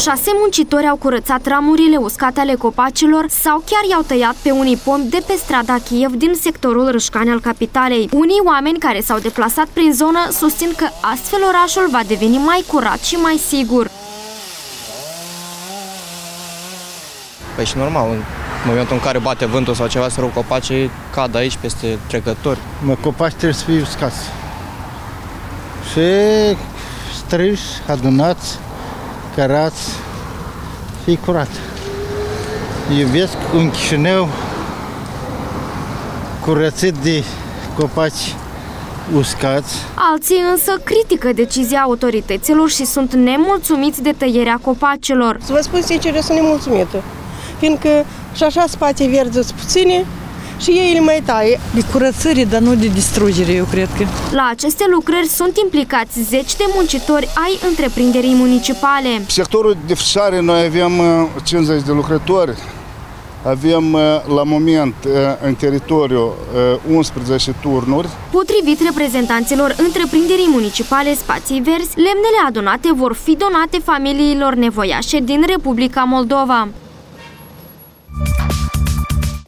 6 muncitori au curățat ramurile uscate ale copacilor sau chiar i-au tăiat pe unii pomi de pe strada Kiev din sectorul Râșcani al capitalei. Unii oameni care s-au deplasat prin zonă susțin că astfel orașul va deveni mai curat și mai sigur. Păi și normal, în momentul în care bate vântul sau ceva, să rup copacii, cad aici peste trecători. Copaci trebuie să fie uscați și strâși, adunați, cărați, fie curat. Iubesc un Chișinău curățit de copaci uscați. Alții însă critică decizia autorităților și sunt nemulțumiți de tăierea copacilor. Să vă spun sincer, eu sunt nemulțumită, fiindcă și așa spații verzi sunt puține și ei le mai taie. De curățire, dar nu de distrugere, eu cred că. La aceste lucrări sunt implicați 10 de muncitori ai întreprinderii municipale. Sectorul de frișare noi avem 50 de lucrători. Avem la moment în teritoriu 11 turnuri. Potrivit reprezentanților întreprinderii municipale Spații Verzi, lemnele adunate vor fi donate familiilor nevoiașe din Republica Moldova.